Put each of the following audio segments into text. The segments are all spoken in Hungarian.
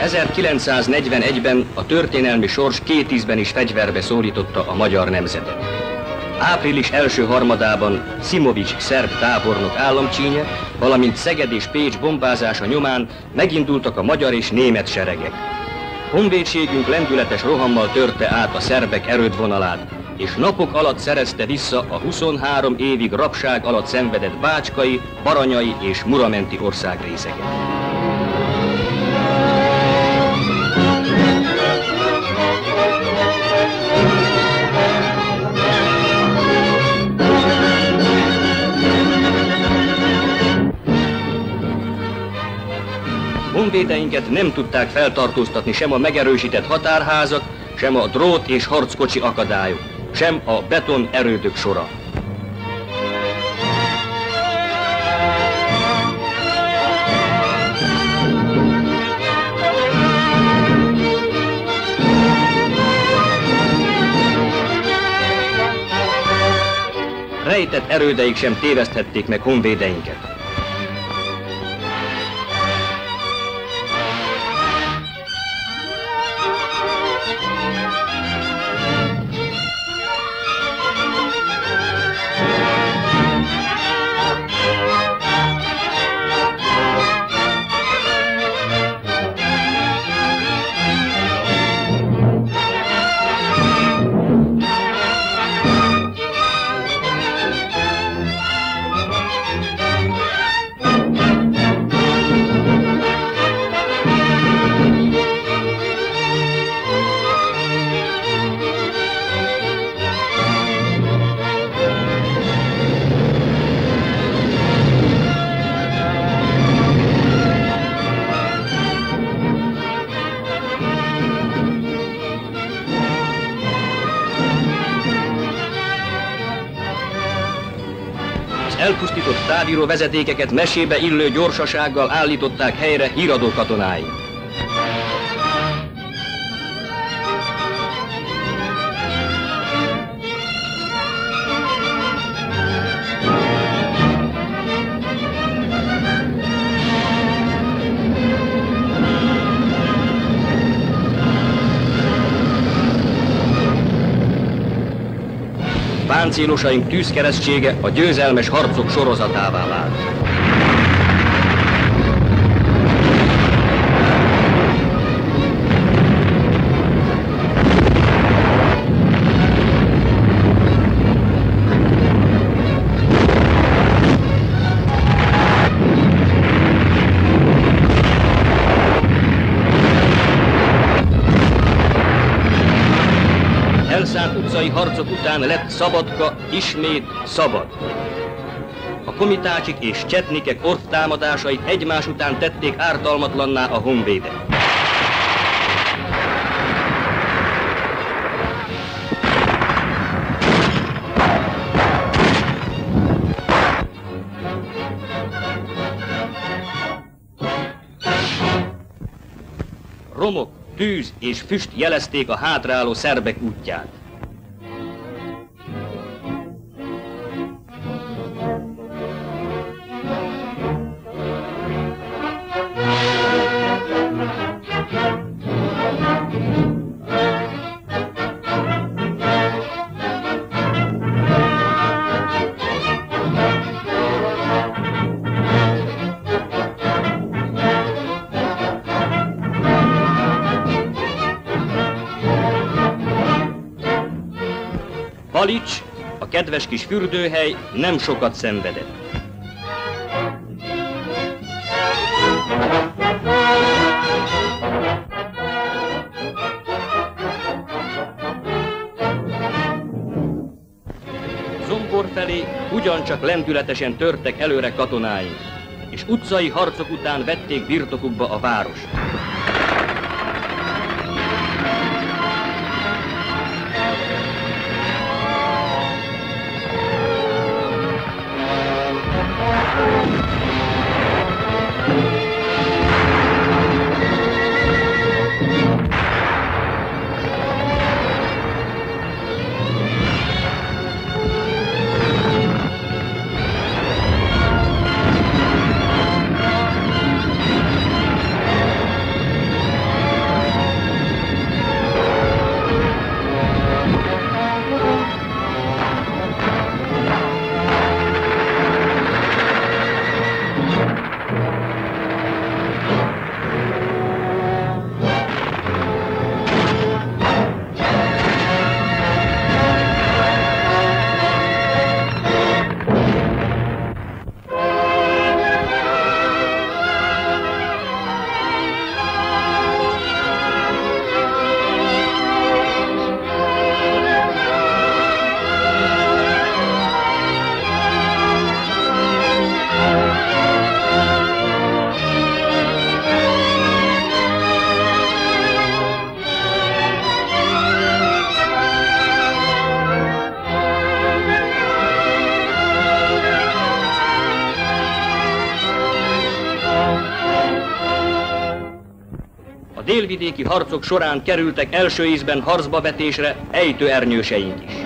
1941-ben a történelmi sors két ízben is fegyverbe szólította a magyar nemzetet. Április első harmadában Szimovics szerb tábornok államcsínye, valamint Szeged és Pécs bombázása nyomán megindultak a magyar és német seregek. Honvédségünk lendületes rohammal törte át a szerbek erődvonalát, és napok alatt szerezte vissza a 23 évig rabság alatt szenvedett bácskai, baranyai és muramenti országrészeket. Honvédeinket nem tudták feltartóztatni sem a megerősített határházak, sem a drót és harckocsi akadályok, sem a beton erődök sora. Rejtett erődeik sem téveszthették meg honvédeinket. Elpusztított távíró vezetékeket mesébe illő gyorsasággal állították helyre híradó katonái. Páncélosaink tűzkeresztsége a győzelmes harcok sorozatává vált. Elszánt utcai harcok után lett Szabadka ismét szabad. A komitácsik és csetnikek orvtámadásait egymás után tették ártalmatlanná a honvédek. Romok, tűz és füst jelezték a hátráló szerbek útját. Palics, a kedves kis fürdőhely nem sokat szenvedett. Zombor felé ugyancsak lendületesen törtek előre katonáink, és utcai harcok után vették birtokukba a várost. délvidéki harcok során kerültek első ízben harcba vetésre ejtőernyőseink is.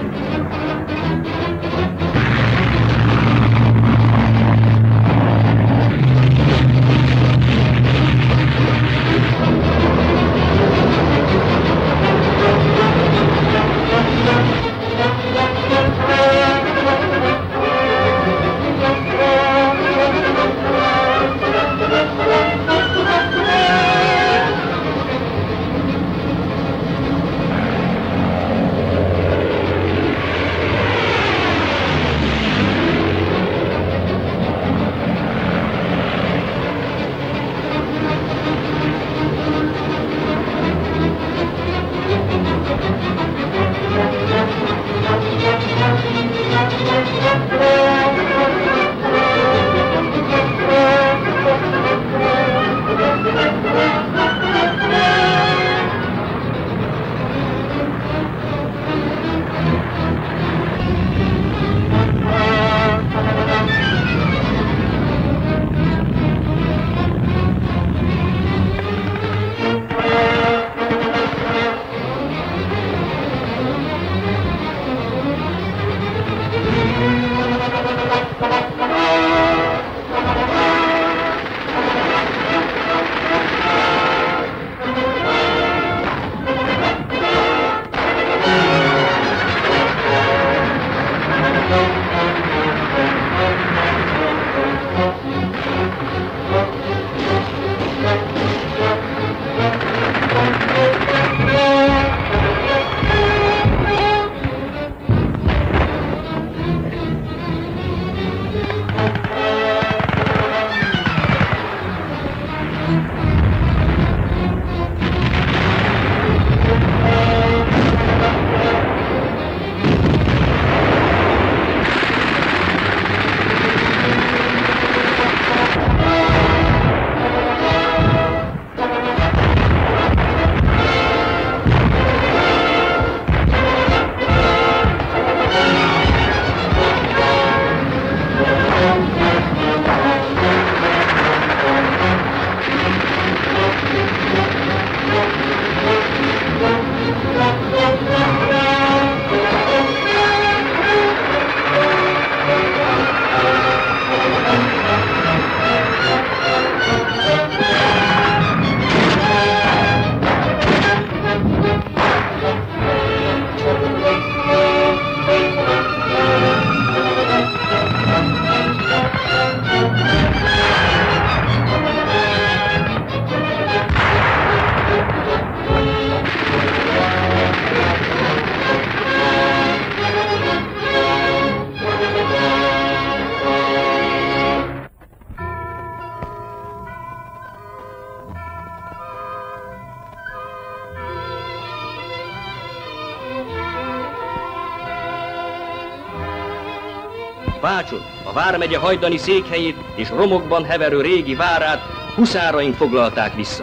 Vácson, a vármegye hajdani székhelyét és romokban heverő régi várát huszáraink foglalták vissza.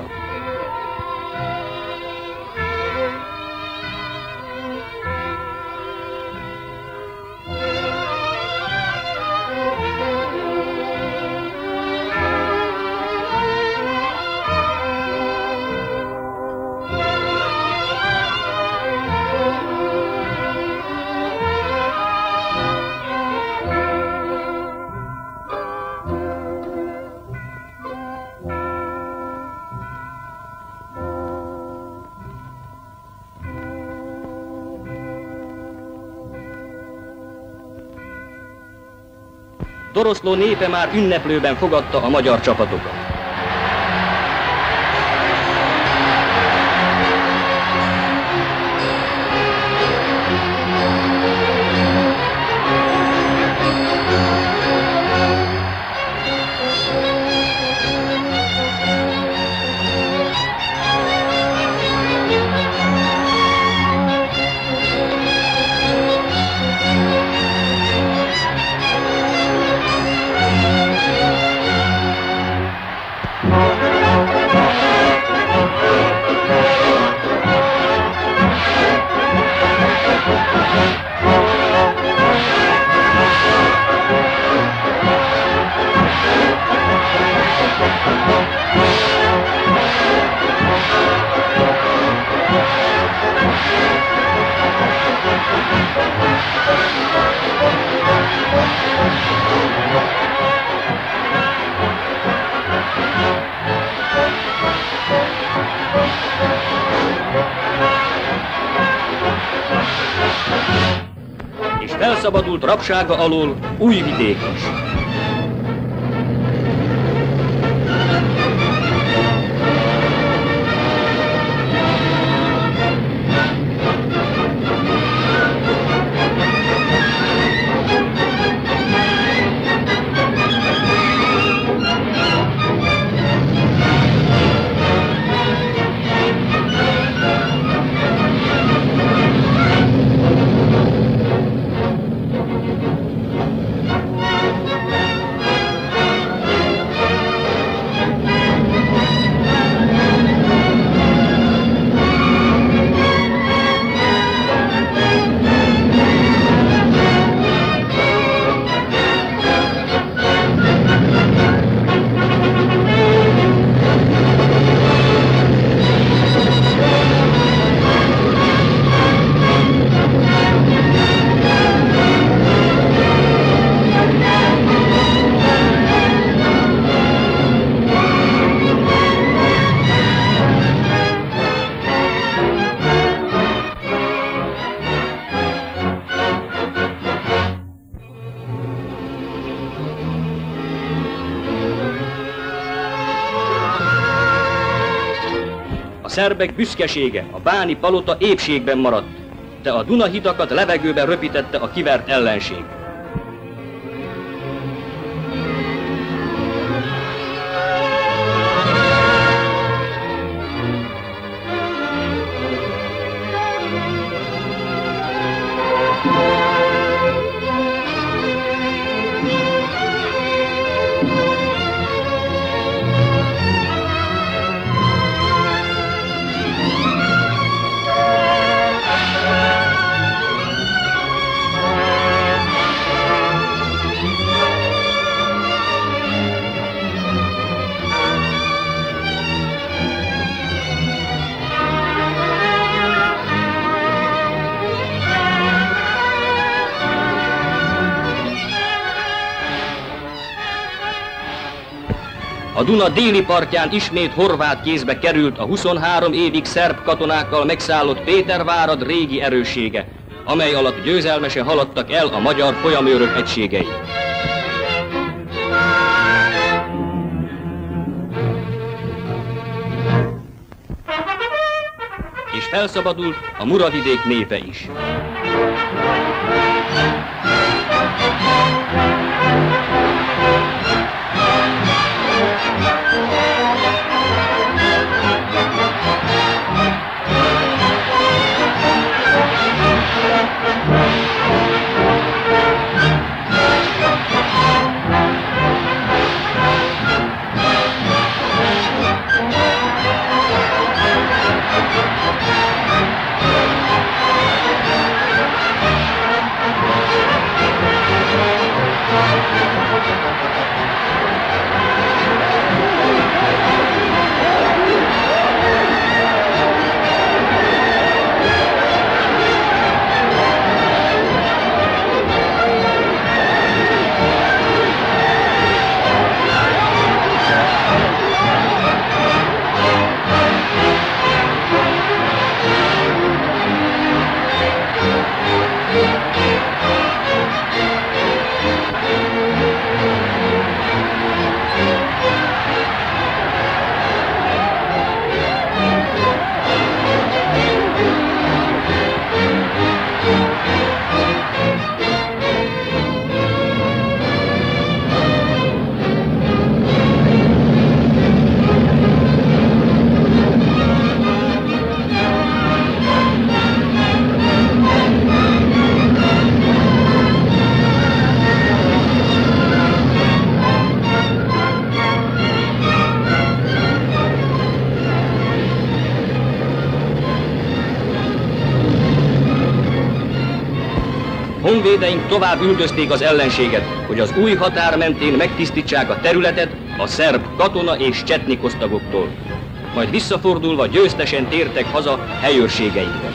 Doroszló népe már ünneplőben fogadta a magyar csapatokat. felszabadult rabsága alól Újvidék is. A szerbek büszkesége, a báni palota épségben maradt, de a Duna hidakat levegőben röpítette a kivert ellenség. A Duna déli partján ismét horvát kézbe került a 23 évig szerb katonákkal megszállott Pétervárad régi erőssége, amely alatt győzelmesen haladtak el a magyar folyamőrök egységei. És felszabadult a Muravidék népe is. Honvédeink tovább üldözték az ellenséget, hogy az új határ mentén megtisztítsák a területet a szerb katona és csetnikosztagoktól. Majd visszafordulva győztesen tértek haza helyőrségeikbe.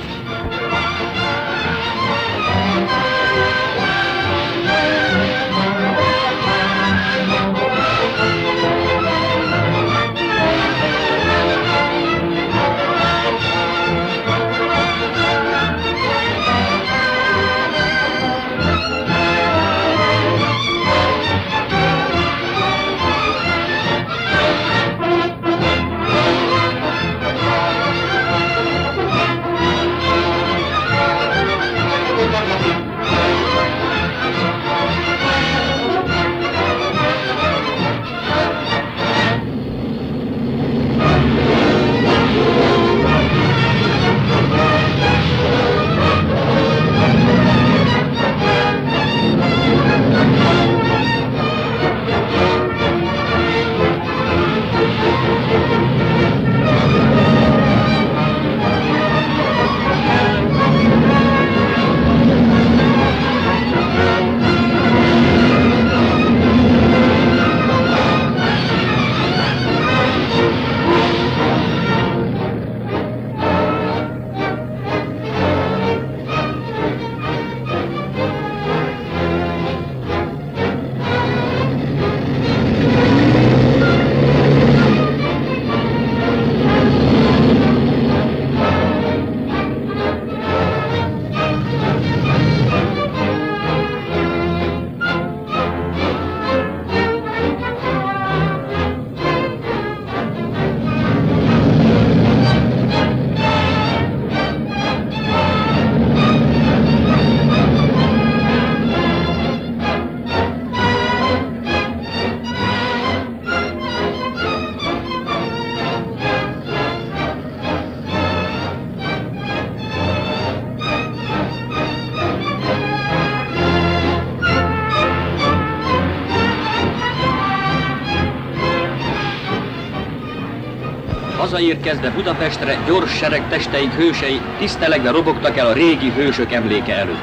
hazaérkezve Budapestre gyors sereg testeik hősei tisztelegve robogtak el a régi hősök emléke előtt.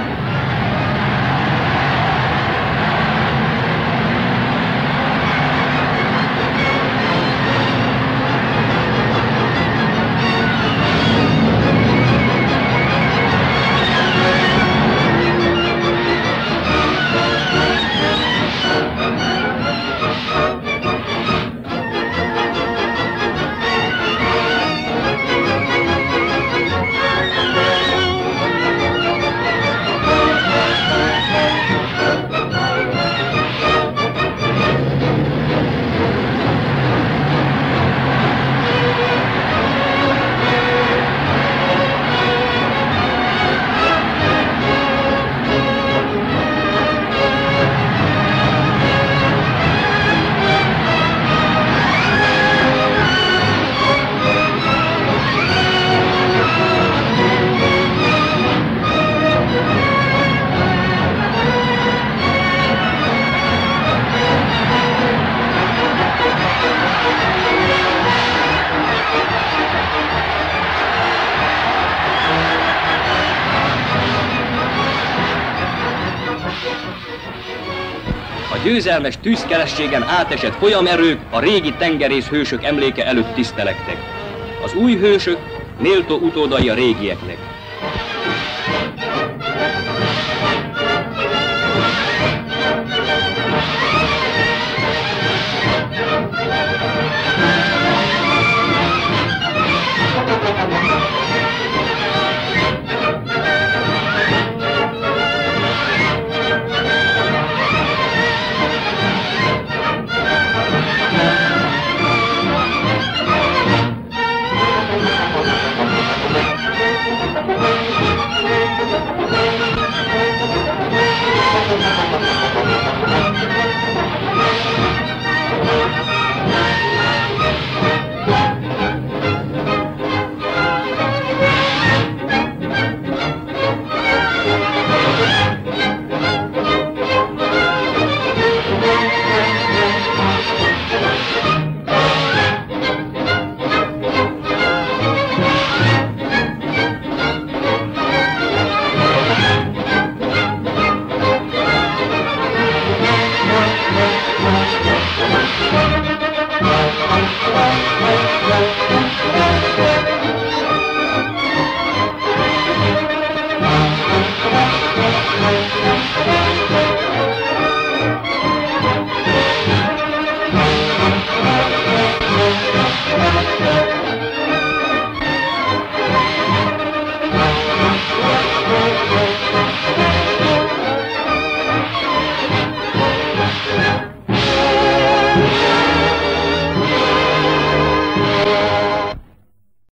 A győzelmes tűzkerességen átesett folyamerők a régi tengerész hősök emléke előtt tisztelegtek. Az új hősök méltó utódai a régieknek.